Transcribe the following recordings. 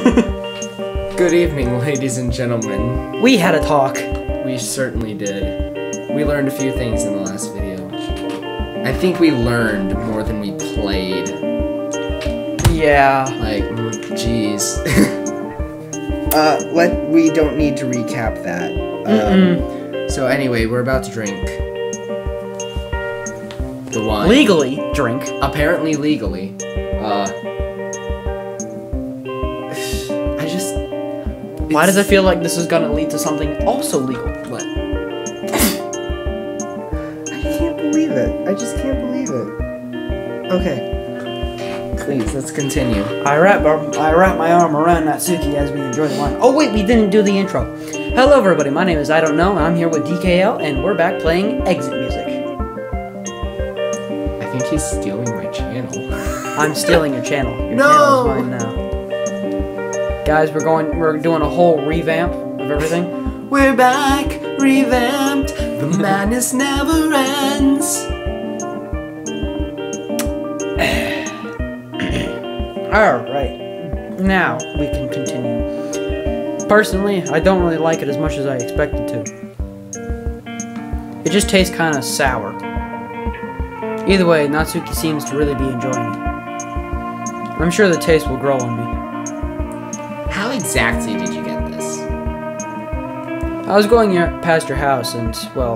Good evening, ladies and gentlemen. We had a talk. We certainly did. We learned a few things in the last video. I think we learned more than we played. Yeah. Like, jeez. We don't need to recap that. So anyway, we're about to drink the wine. Legally drink. Apparently legally. Why does it feel like this is gonna lead to something also legal? What? I can't believe it. I just can't believe it. Okay. Please, let's continue. I wrap my arm around Natsuki as we enjoy the wine. Oh wait, we didn't do the intro. Hello everybody, my name is I Don't Know. I'm here with DKL, and we're back playing Exit Music. I think he's stealing my channel. I'm stealing your channel. Your No! channel is mine now. Guys, we're doing a whole revamp of everything. We're back, revamped. The madness never ends. Alright, now we can continue. Personally, I don't really like it as much as I expected to. It just tastes kind of sour. Either way, Natsuki seems to really be enjoying it. I'm sure the taste will grow on me. How exactly did you get this? I was going past your house and, well,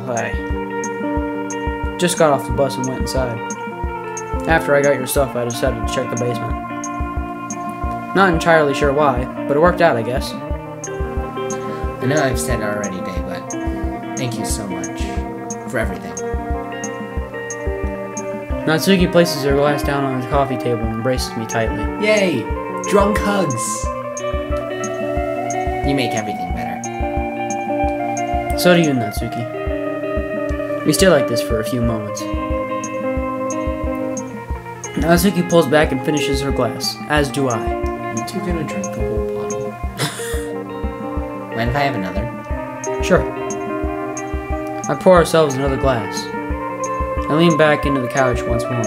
I just got off the bus and went inside. After I got your stuff, I decided to check the basement. Not entirely sure why, but it worked out, I guess. I know I've said it already, Dave, but thank you so much for everything. Natsuki places her glass down on the coffee table and embraces me tightly. Yay! Drunk hugs! You make everything better. So do you, Natsuki. We stay like this for a few moments. Natsuki pulls back and finishes her glass, as do I. You two gonna drink the whole bottle? Mind if I have another? Sure. I pour ourselves another glass. I lean back into the couch once more.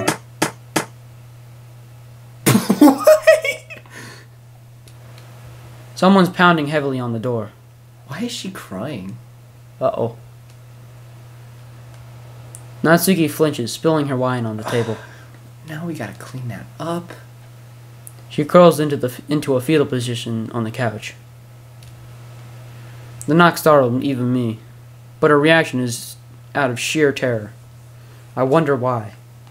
Someone's pounding heavily on the door. Why is she crying? Uh-oh. Natsuki flinches, spilling her wine on the table. Now we gotta clean that up. She curls into a fetal position on the couch. The knock startled even me, but her reaction is out of sheer terror. I wonder why.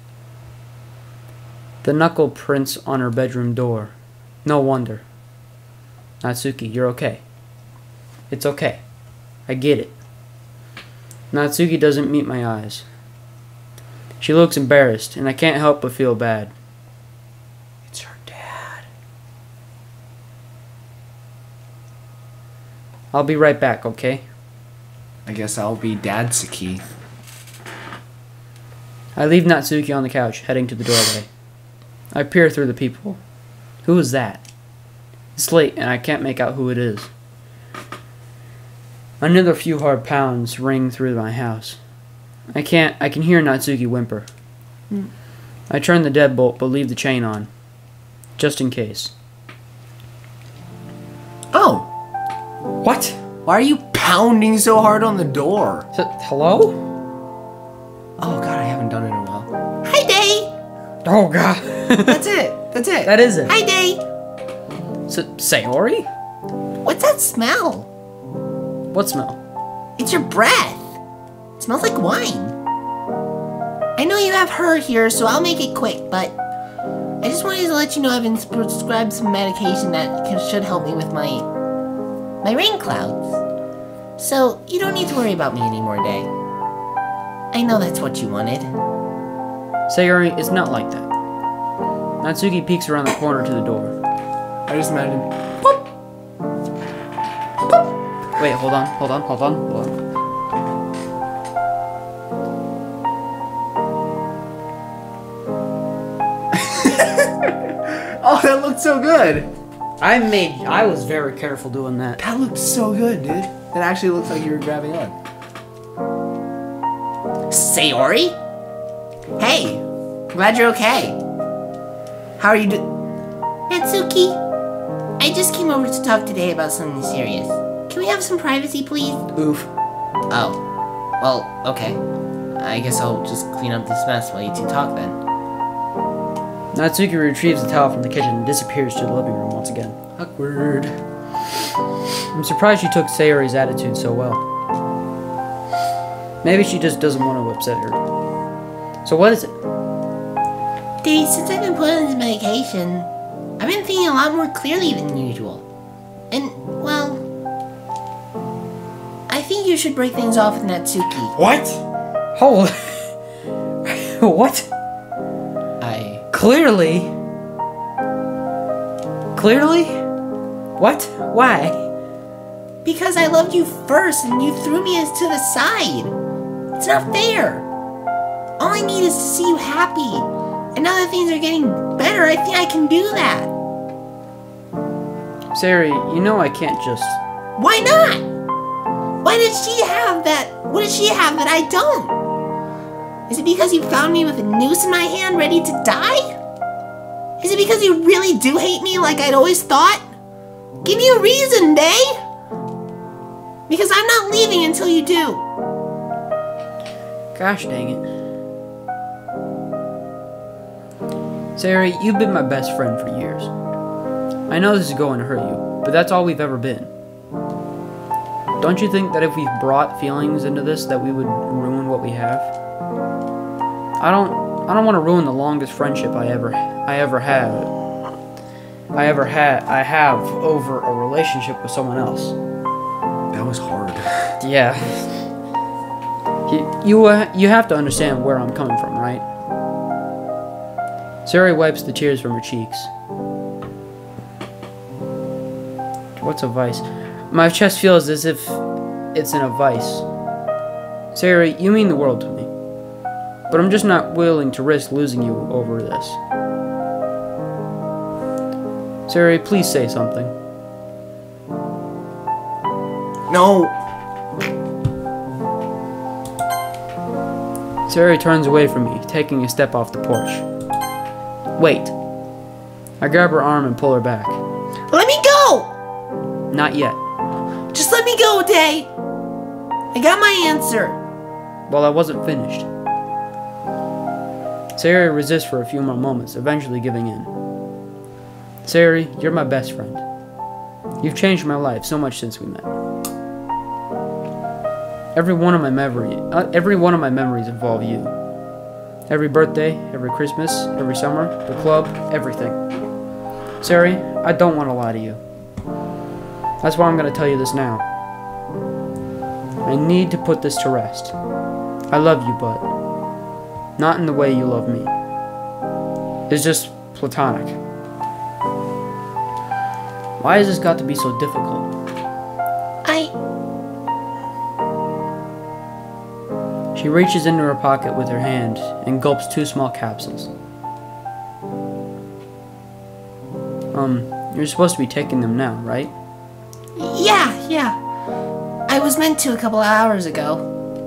The knuckle prints on her bedroom door. No wonder. Natsuki, you're okay. It's okay. I get it. Natsuki doesn't meet my eyes. She looks embarrassed, and I can't help but feel bad. It's her dad. I'll be right back, okay? I guess I'll be Dadsuki. I leave Natsuki on the couch, heading to the doorway. I peer through the peephole. Who is that? It's late, and I can't make out who it is. Another few hard pounds ring through my house. I can hear Natsuki whimper. I turn the deadbolt, but leave the chain on. Just in case. Oh! What? Why are you pounding so hard on the door? Hello? Oh god, I haven't done it in a while. Hi, Day. Oh god. That's it! That's it! That is it. Hi, Day. Sayori? What's that smell? What smell? It's your breath. It smells like wine. I know you have her here, so I'll make it quick, but I just wanted to let you know I've been prescribed some medication that should help me with my rain clouds. So you don't need to worry about me anymore, Day. I know that's what you wanted. Sayori, it's not like that. Natsuki peeks around the corner to the door. I just imagine. Wait, hold on. Oh, that looked so good! I was very careful doing that. That looked so good, dude. That actually looks like you were grabbing on. Sayori? Hey, glad you're okay. How are you Natsuki? I just came over to talk today about something serious. Can we have some privacy, please? Oof. Oh. Well, okay. I guess I'll just clean up this mess while you two talk then. Natsuki retrieves the towel from the kitchen and disappears to the living room once again. Awkward. I'm surprised she took Sayori's attitude so well. Maybe she just doesn't want to upset her. So what is it? Dave, since I've been put on this medication, I've been thinking a lot more clearly than usual. And, well, I think you should break things off with Natsuki. What? Hold. What? Clearly? What? Why? Because I loved you first and you threw me to the side. It's not fair. All I need is to see you happy. And now that things are getting better, I think I can do that. Sayori, you know I can't just... Why not? Why did she have that? What did she have that I don't? Is it because you found me with a noose in my hand ready to die? Is it because you really do hate me like I'd always thought? Give me a reason, Day! Because I'm not leaving until you do. Gosh dang it. Sayori, you've been my best friend for years. I know this is going to hurt you, but that's all we've ever been. Don't you think that if we've brought feelings into this that we would ruin what we have? I don't want to ruin the longest friendship I have over a relationship with someone else. That was hard. Yeah. You have to understand where I'm coming from, right? Sayori wipes the tears from her cheeks. What's a vice? My chest feels as if it's in a vice. Sayori, you mean the world to me. But I'm just not willing to risk losing you over this. Sayori, please say something. No. Sayori turns away from me, taking a step off the porch. Wait. I grab her arm and pull her back. Let me go! Not yet. Just let me go, Day! I got my answer. Well, I wasn't finished. Sayori resists for a few more moments, eventually giving in. Sayori, you're my best friend. You've changed my life so much since we met. Every one of my memories involve you. Every birthday, every Christmas, every summer, the club, everything. Sayori, I don't want to lie to you. That's why I'm going to tell you this now. I need to put this to rest. I love you, but not in the way you love me. It's just platonic. Why has this got to be so difficult? She reaches into her pocket with her hand and gulps 2 small capsules. You're supposed to be taking them now, right? Yeah. I was meant to a couple of hours ago.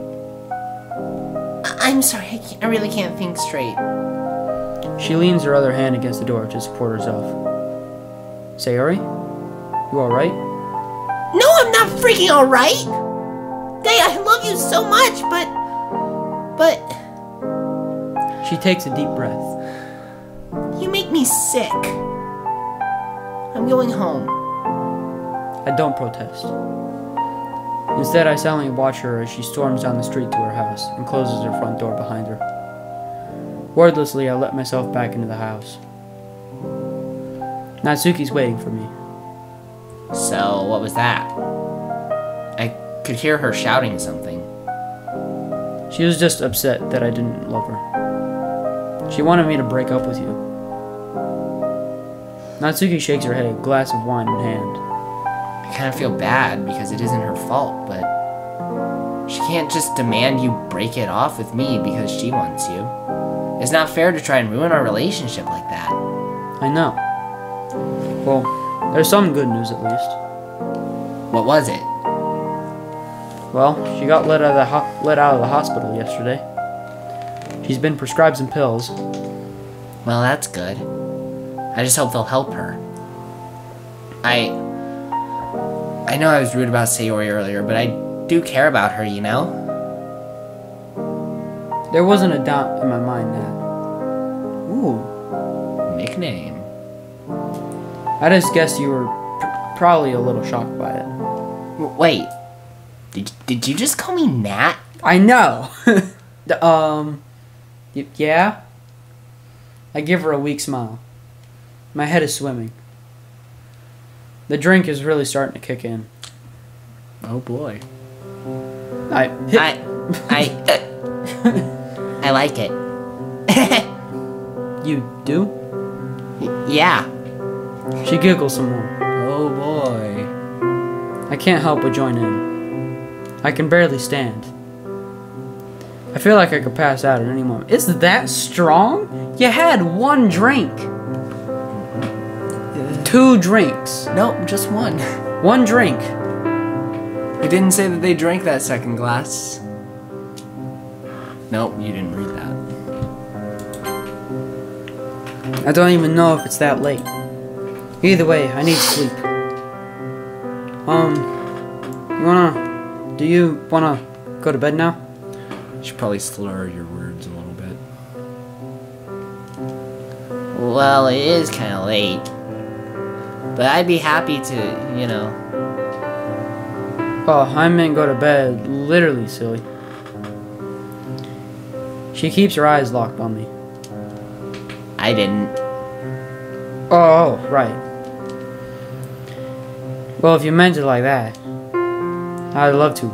I'm sorry, I really can't think straight. She leans her other hand against the door to support herself. Sayori? You alright? No, I'm not freaking alright! Day, I love you so much, but... She takes a deep breath. You make me sick. I'm going home. I don't protest. Instead, I silently watch her as she storms down the street to her house and closes her front door behind her. Wordlessly, I let myself back into the house. Natsuki's waiting for me. So, what was that? I could hear her shouting something. She was just upset that I didn't love her. She wanted me to break up with you. Natsuki shakes her head, a glass of wine in hand. I kind of feel bad because it isn't her fault, but she can't just demand you break it off with me because she wants you. It's not fair to try and ruin our relationship like that. I know. Well, there's some good news at least. What was it? Well, she got let out of the hospital yesterday. She's been prescribed some pills. Well, that's good. I just hope they'll help her. I know I was rude about Sayori earlier, but I do care about her, you know? There wasn't a doubt in my mind that. Ooh. Nickname. I just guessed you were probably a little shocked by it. Wait. Did you just call me Nat? I know. Yeah. I give her a weak smile. My head is swimming. The drink is really starting to kick in. Oh boy. I like it. You do? Yeah. She giggles some more. Oh boy. I can't help but join in. I can barely stand. I feel like I could pass out at any moment. It's that strong? You had one drink. 2 drinks. Nope, just one. 1 drink. It didn't say that they drank that second glass. Nope, you didn't read that. I don't even know if it's that late. Either way, I need sleep. Do you wanna go to bed now? You should probably slur your words a little bit. Well, it is kind of late. But I'd be happy to, you know. Oh, I meant go to bed. Literally, silly. She keeps her eyes locked on me. I didn't. Oh, right. Well, if you meant it like that, I'd love to.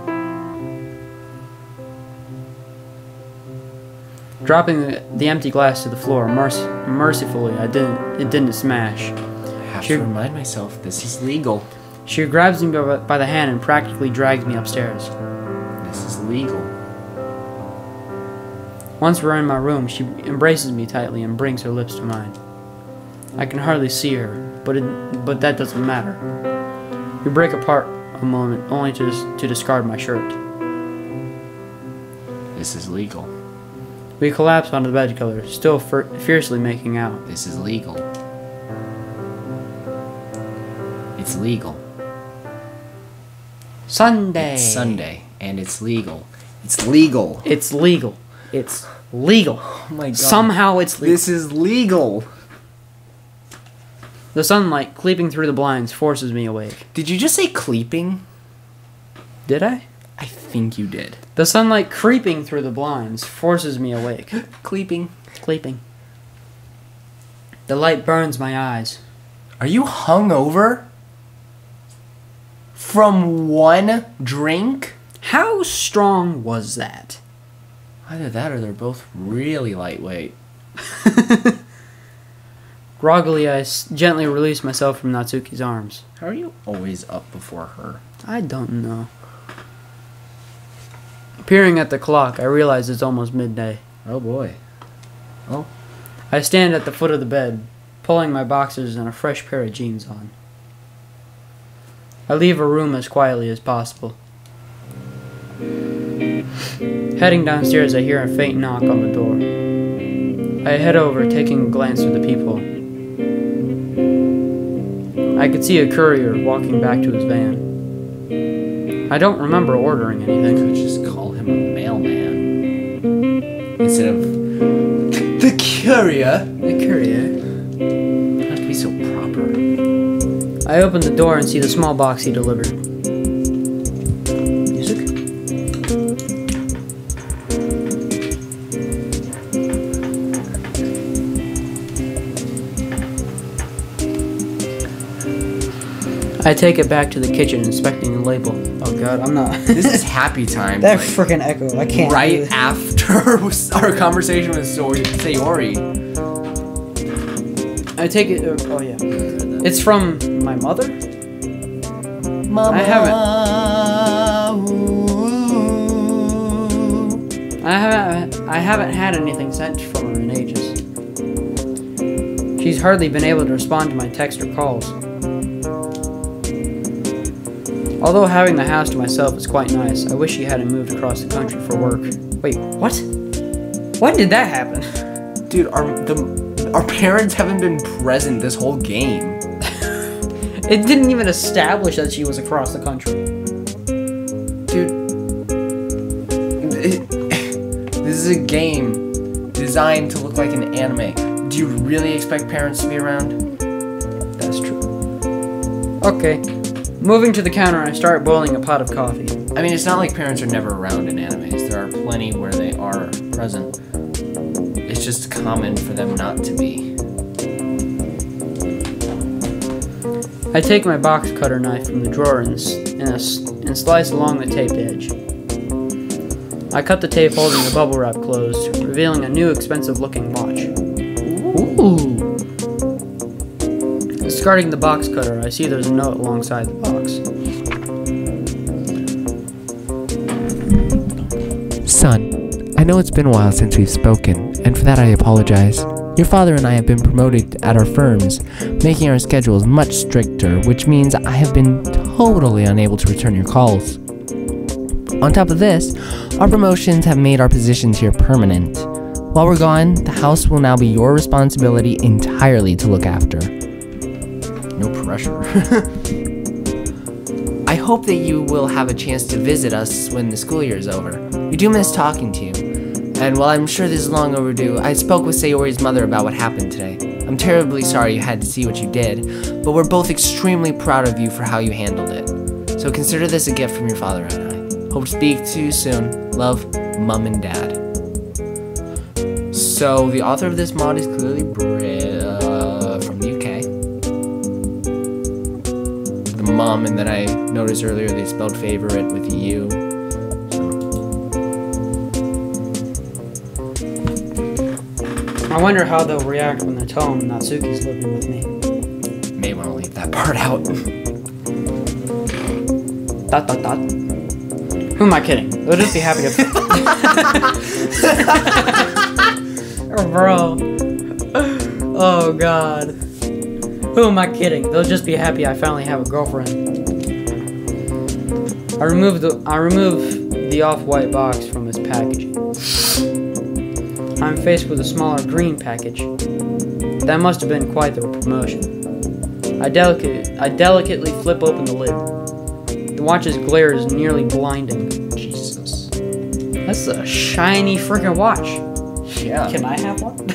Dropping the empty glass to the floor, mercifully, it didn't smash. I have to remind myself, this is legal. She grabs me by the hand and practically drags me upstairs. This is legal. Once we're in my room, she embraces me tightly and brings her lips to mine. I can hardly see her, but that doesn't matter. We break apart a moment, only to discard my shirt. This is legal. We collapse onto the bed together, still fiercely making out. This is legal. It's legal. Sunday. It's Sunday, and it's legal. It's legal. It's legal. It's legal. Oh my god. Somehow it's legal. This is legal. The sunlight creeping through the blinds forces me awake. Did you just say cleeping? Did I? I think you did. The sunlight creeping through the blinds forces me awake. Cleeping. Sleeping. The light burns my eyes. Are you hungover? From one drink? How strong was that? Either that or they're both really lightweight. Groggily, I gently release myself from Natsuki's arms. How are you always up before her? I don't know. Peering at the clock, I realize it's almost midday. Oh boy. Oh. I stand at the foot of the bed, pulling my boxers and a fresh pair of jeans on. I leave her room as quietly as possible. Heading downstairs, I hear a faint knock on the door. I head over, taking a glance through the peephole. I could see a courier walking back to his van. I don't remember ordering You anything. could just call him a mailman. Instead of the courier. The courier. You have to be so proper. I open the door and see the small box he delivered. Music? I take it back to the kitchen, inspecting the label. Oh god, I'm not. This is happy time. That like, freaking echo. I can't. do right this. after our conversation with Sayori. I take it. Oh yeah. It's from my mother. Mama. I haven't had anything sent from her in ages. She's hardly been able to respond to my texts or calls. Although having the house to myself is quite nice, I wish she hadn't moved across the country for work. Wait, what? When did that happen? Dude, our parents haven't been present this whole game. It didn't even establish that she was across the country. Dude, this is a game designed to look like an anime. Do you really expect parents to be around? That's true. Okay. Moving to the counter, I start boiling a pot of coffee. I mean, it's not like parents are never around in animes. There are plenty where they are present. It's just common for them not to be. I take my box cutter knife from the drawer and slice along the taped edge. I cut the tape holding the bubble wrap closed, revealing a new expensive looking watch. Ooh. Discarding the box cutter, I see there's a note alongside the box. Son, I know it's been a while since we've spoken, and for that I apologize. Your father and I have been promoted at our firms, making our schedules much stricter, which means I have been totally unable to return your calls. On top of this, our promotions have made our positions here permanent. While we're gone, the house will now be your responsibility entirely to look after. No pressure. I hope that you will have a chance to visit us when the school year is over. We do miss talking to you. And while I'm sure this is long overdue, I spoke with Sayori's mother about what happened today. I'm terribly sorry you had to see what you did, but we're both extremely proud of you for how you handled it. So consider this a gift from your father and I. Hope to speak to you soon. Love, Mum and Dad. So the author of this mod is clearly from the UK. The mom, and then I noticed earlier they spelled favorite with U. I wonder how they'll react when they tell them Natsuki's living with me. May want to leave that part out. Dot dot dot. Who am I kidding? They'll just be happy to. Oh, bro. Oh god. Who am I kidding? They'll just be happy I finally have a girlfriend. I remove the off-white box from its packaging. I'm faced with a smaller green package. That must have been quite the promotion. I delicately flip open the lid. The watch's glare is nearly blinding. Jesus. That's a shiny freaking watch. Yeah. Can I have one?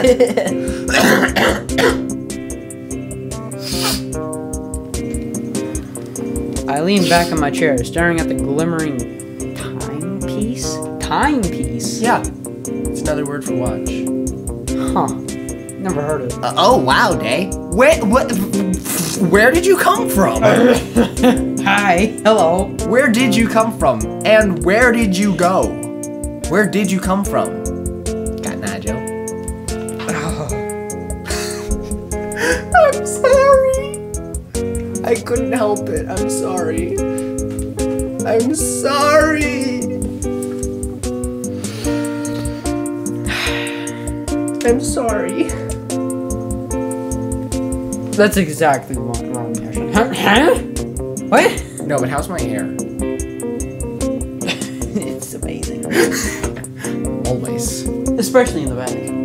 I lean back in my chair, staring at the glimmering timepiece? Timepiece? Yeah. It's another word for watch. Huh. Never heard of it. Oh wow, Day. Where did you come from? Hi. Hello. Where did you come from? And where did you go? Where did you come from? Got Najo. I'm sorry. I couldn't help it. I'm sorry. I'm sorry. I'm sorry. That's exactly wrong reaction. Huh? What? No, but how's my hair? It's amazing. Always. Especially in the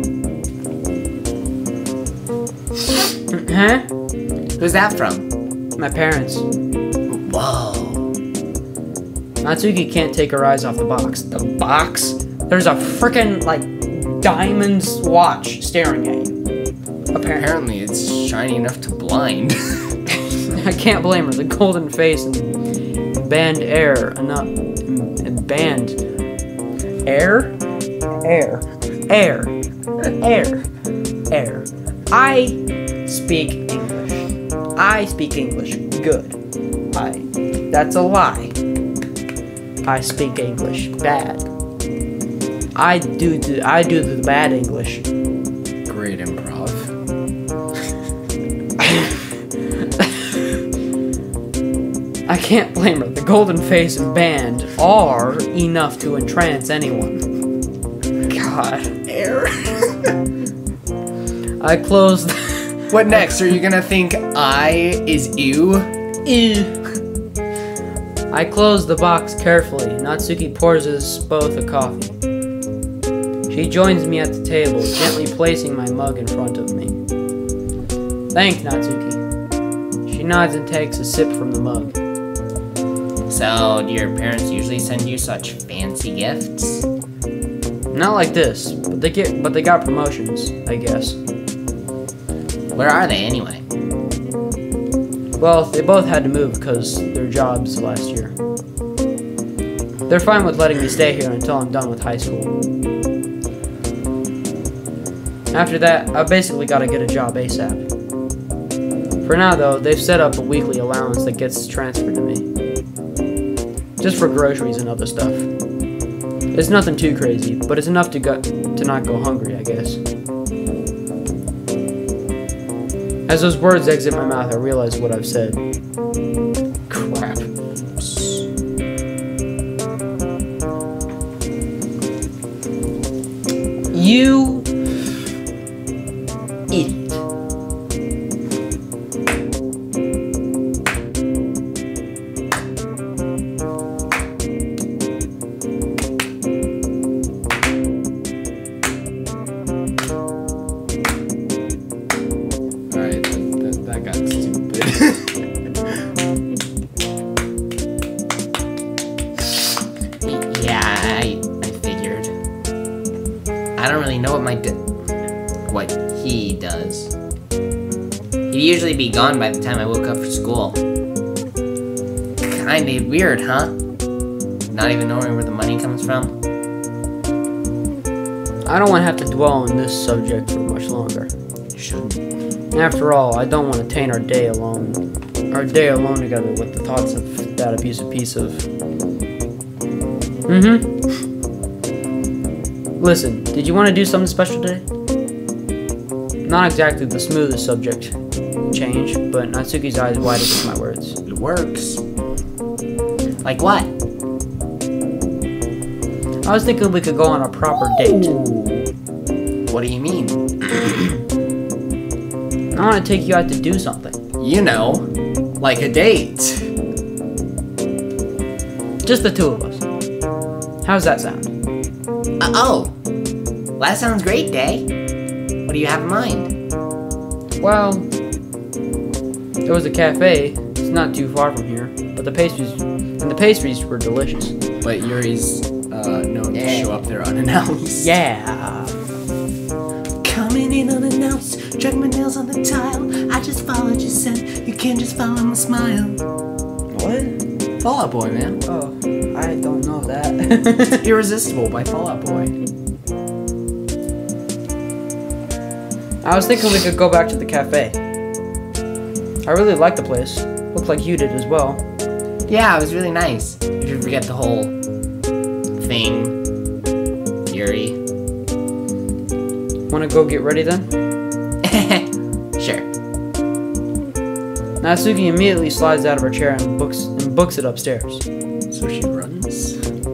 back. Huh? Who's that from? My parents. Whoa. Natsuki can't take her eyes off the box. The box? There's a frickin', like, diamond's watch staring at you. Apparently it's shiny enough to blind. I can't blame her. The golden face and band air enough. And band air? Air. Air. Air. Air. I speak English. I speak English good. That's a lie. I speak English bad. I do the bad English. Great improv. I can't blame her. The golden face and band are enough to entrance anyone. God. Air. I closed. What next? Are you gonna think I is you? I close the box carefully. Natsuki pours us both a coffee. She joins me at the table, gently placing my mug in front of me. Thanks, Natsuki. She nods and takes a sip from the mug. So, do your parents usually send you such fancy gifts? Not like this, but they got promotions, I guess. Where are they anyway? Well, they both had to move because their jobs last year. They're fine with letting me stay here until I'm done with high school. After that, I've basically got to get a job ASAP. For now, though, they've set up a weekly allowance that gets transferred to me. Just for groceries and other stuff. It's nothing too crazy, but it's enough to not go hungry, I guess. As those words exit my mouth, I realize what I've said. Crap. You idiot. Alright, that got stupid. Yeah, I figured. I don't really know what he does. He'd usually be gone by the time I woke up for school. Kinda weird, huh? Not even knowing where the money comes from. I don't want to have to dwell on this subject for much longer. You shouldn't. After all, I don't want to taint our day alone together with the thoughts of that abusive piece of... Listen, did you want to do something special today? Not exactly the smoothest subject change, but Natsuki's eyes widened with my words. It works. Like what? I was thinking we could go on a proper date. What do you mean? I want to take you out to do something. You know, like a date. Just the two of us. How's that sound? Oh, that sounds great, Day. What do you have in mind? Well, there was a cafe. It's not too far from here, but the pastries were delicious. But Yuri's known to show up there unannounced. Yeah. Coming in unannounced, drag my nails on the tile. I just followed your scent, you can't just follow my smile. What? Fall Out Boy, man. Oh, I don't know that. Irresistible by Fall Out Boy. I was thinking we could go back to the cafe. I really liked the place. Looked like you did as well. Yeah, it was really nice. If you forget the whole thing, Yuri. Wanna go get ready then? Sure. Natsuki immediately slides out of her chair and books it upstairs. So she runs.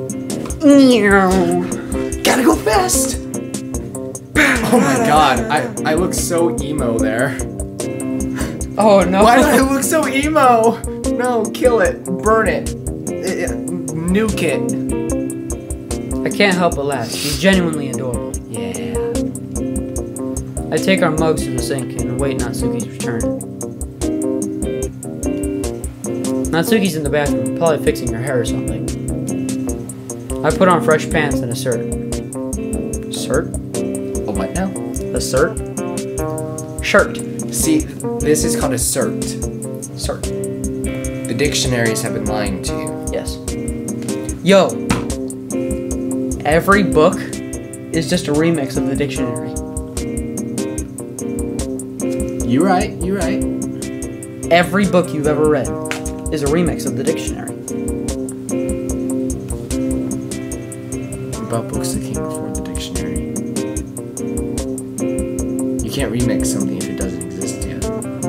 Gotta go fast. Oh my god, I look so emo there. Oh no! Why do I look so emo? No, kill it. Burn it. Nuke it. I can't help but laugh. She's genuinely adorable. Yeah. I take our mugs to the sink and await Natsuki's return. Natsuki's in the bathroom, probably fixing her hair or something. I put on fresh pants and a shirt. Shirt? A what now? A shirt? Shirt. See, this is called a cert. Shirt. The dictionaries have been lying to you. Yes. Yo. Every book is just a remix of the dictionary. You right, you right. Every book you've ever read is a remix of the dictionary. What about books that came before the dictionary? You can't remix something if it doesn't exist yet.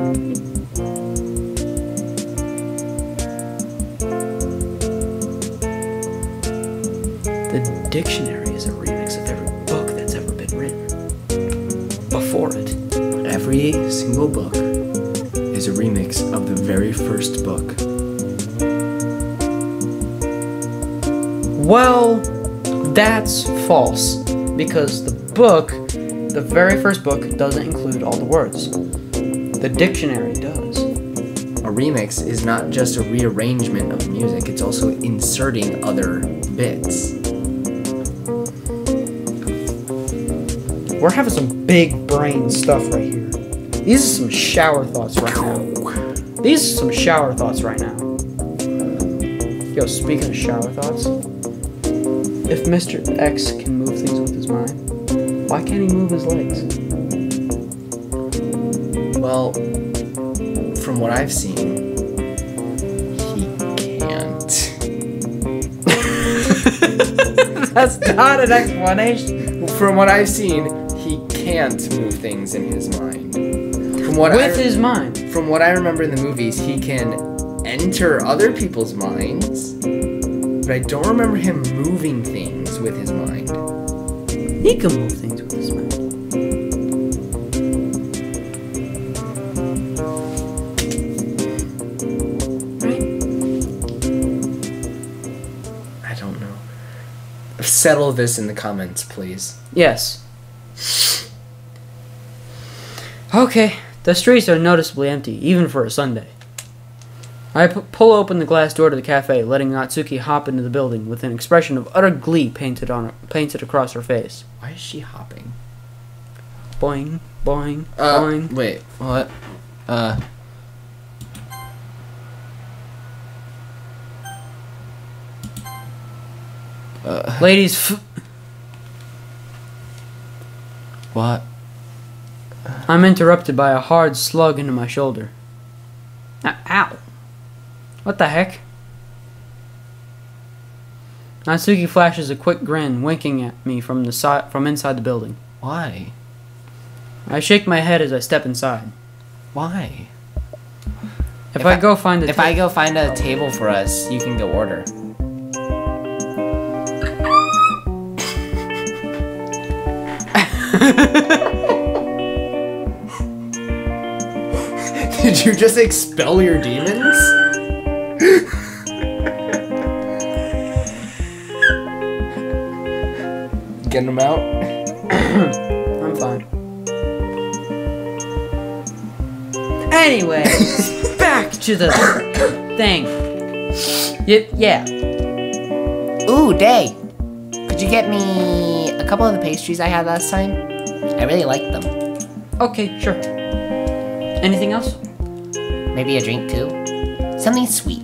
The dictionary is a remix of every book that's ever been written. Before it. Every single book is a remix of the very first book. Well, that's false. Because the very first book, doesn't include all the words. The dictionary does. A remix is not just a rearrangement of music, it's also inserting other bits. We're having some big brain stuff right here. These are some shower thoughts right now. These are some shower thoughts right now. Yo, speaking of shower thoughts, if Mr. X can move things with his mind, why can't he move his legs? Well, from what I've seen, he can't. That's not an explanation. From what I've seen, he can't move things in his mind. With his mind. From what I remember in the movies, he can enter other people's minds, but I don't remember him moving things with his mind. He can move things with his mind. Right? I don't know. Settle this in the comments, please. Yes. Okay, the streets are noticeably empty, even for a Sunday. I pull open the glass door to the cafe, letting Natsuki hop into the building with an expression of utter glee painted across her face. Why is she hopping? Boing, boing, boing. Wait, what? Ladies, What? I'm interrupted by a hard slug into my shoulder. Ow. What the heck? Natsuki flashes a quick grin, winking at me from inside the building. Why? I shake my head as I step inside. Why? If I go find a table for us, you can go order. Did you just expel your demons? Getting them out? I'm fine. Anyway, back to the thing. Yeah. Ooh, Day. Could you get me a couple of the pastries I had last time? I really liked them. Okay, sure. Anything else? Maybe a drink too? Something sweet.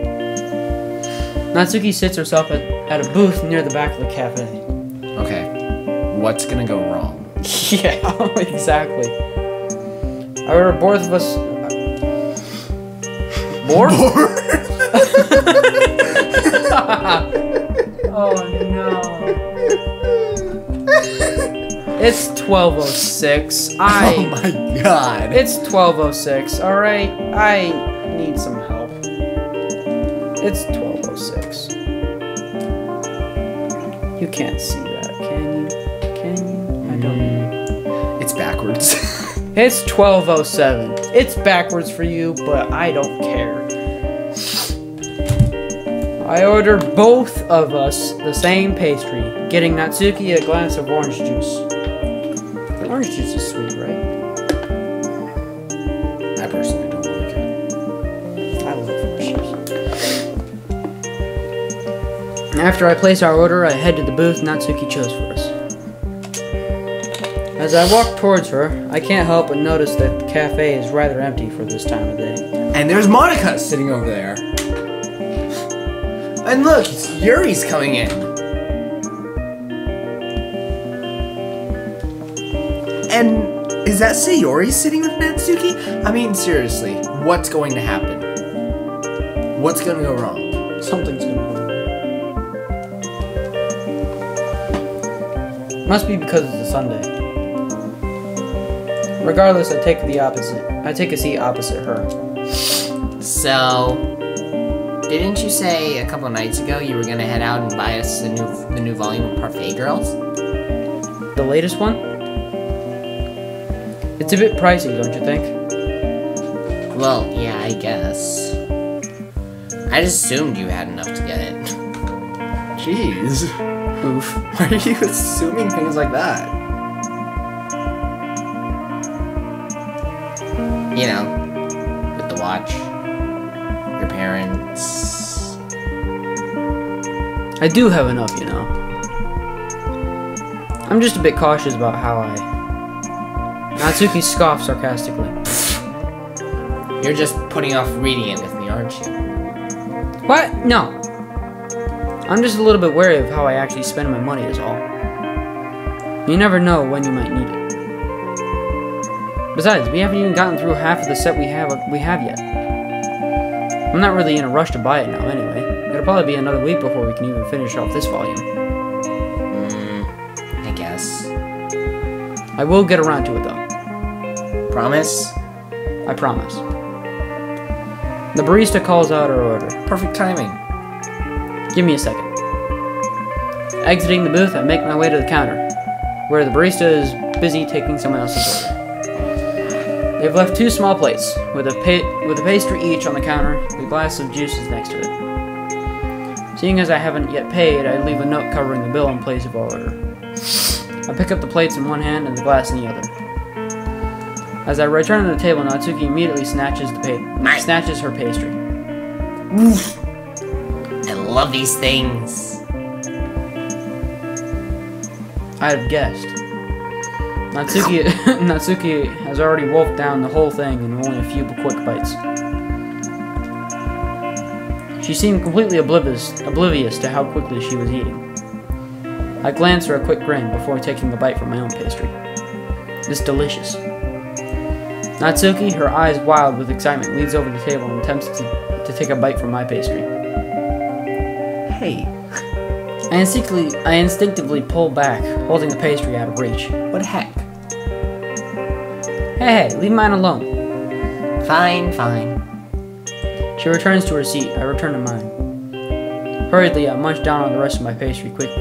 Natsuki sits herself at a booth near the back of the cafe. Okay. What's gonna go wrong? Yeah, exactly. I order both of us. More? Oh no. It's 12:06. Oh my god. It's 12:06. All right. I need some help. It's 12:06. You can't see that, can you? Can you? I don't know. It's backwards. It's 12:07. It's backwards for you, but I don't care. I ordered both of us the same pastry, getting Natsuki a glass of orange juice. Orange juice is sweet, right? I personally don't like it. I love orange juice. After I place our order, I head to the booth Natsuki chose for us. As I walk towards her, I can't help but notice that the cafe is rather empty for this time of day. And there's Monica sitting over there. And look, it's Yuri's coming in. And is that Sayori sitting with Natsuki? I mean, seriously, what's going to happen? What's going to go wrong? Something's gonna go wrong. Must be because it's a Sunday. Regardless, I take a seat opposite her. So, didn't you say a couple nights ago you were gonna head out and buy us the new volume of Parfait Girls? The latest one? It's a bit pricey, don't you think? Well, yeah, I guess. I just assumed you had enough to get it. Jeez. Oof. Why are you assuming things like that? You know, with the watch. I do have enough, you know. I'm just a bit cautious about how I... Natsuki scoffed sarcastically. You're just putting off reading it with me, aren't you? What? No. I'm just a little bit wary of how I actually spend my money is all. You never know when you might need it. Besides, we haven't even gotten through half of the set we have yet. I'm not really in a rush to buy it now anyway. It'll probably be another week before we can even finish off this volume. I guess. I will get around to it though. Promise? I promise. The barista calls out our order. Perfect timing. Give me a second. Exiting the booth, I make my way to the counter, where the barista is busy taking someone else's order. They've left 2 small plates, with a pastry each on the counter, with a glass of juices next to it. Seeing as I haven't yet paid, I leave a note covering the bill in place of our order. I pick up the plates in one hand and the glass in the other. As I return to the table, Natsuki immediately snatches her pastry. Oof. I love these things. I'd have guessed. Natsuki has already wolfed down the whole thing in only a few quick bites. She seemed completely oblivious to how quickly she was eating. I glanced her a quick grin before taking a bite from my own pastry. It's delicious. Natsuki, her eyes wild with excitement, leans over the table and attempts to take a bite from my pastry. Hey, I instinctively pull back, holding the pastry out of reach. what the heck? Hey, leave mine alone. Fine. She returns to her seat. I return to mine. Hurriedly, I munch down on the rest of my pastry quickly.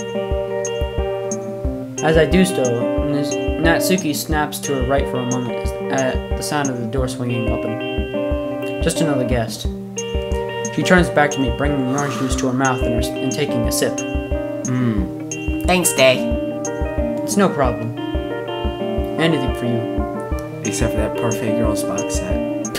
As I do so, Natsuki snaps to her right for a moment at the sound of the door swinging open. Just another guest. She turns back to me, bringing the orange juice to her mouth and taking a sip. Thanks, Day. It's no problem. Anything for you. Except for that Parfait Girls box set.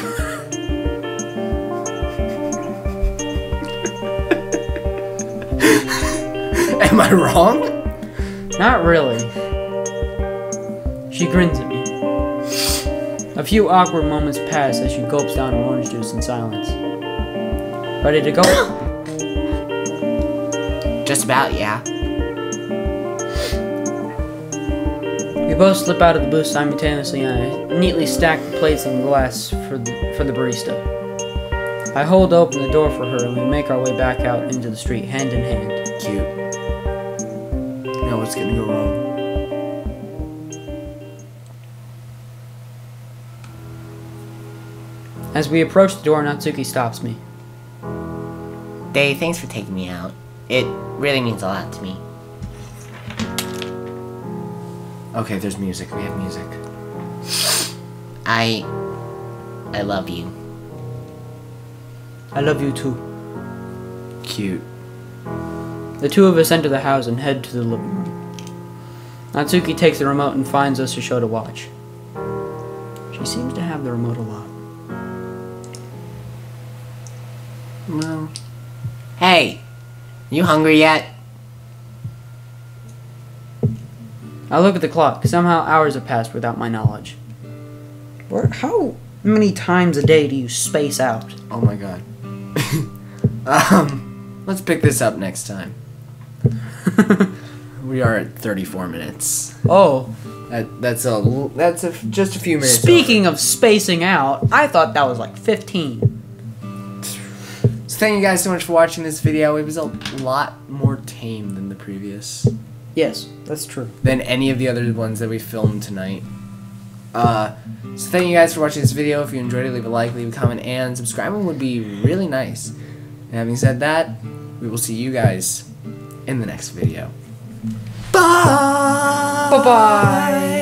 Am I wrong? Not really. She grins at me. A few awkward moments pass as she gulps down her orange juice in silence. Ready to go? Just about, yeah. We both slip out of the booth simultaneously and I neatly stack the plates and glass for the barista. I hold open the door for her and we make our way back out into the street, hand in hand. Cute. Now what's gonna go wrong? As we approach the door, Natsuki stops me. Day, thanks for taking me out. It really means a lot to me. Okay, there's music. We have music. I love you. I love you too. Cute. The two of us enter the house and head to the living room. Natsuki takes the remote and finds us a show to watch. She seems to have the remote a lot. Well. Hey! You hungry yet? I look at the clock. Somehow hours have passed without my knowledge. How many times a day do you space out? Oh my god. Let's pick this up next time. We are at 34 minutes. Oh. That's just a few minutes. Speaking of spacing out, I thought that was like 15. So thank you guys so much for watching this video. It was a lot more tame than the previous. Yes, that's true. Than any of the other ones that we filmed tonight. So thank you guys for watching this video. If you enjoyed it, leave a like, leave a comment, and subscribing would be really nice. And having said that, we will see you guys in the next video. Bye! Bye-bye!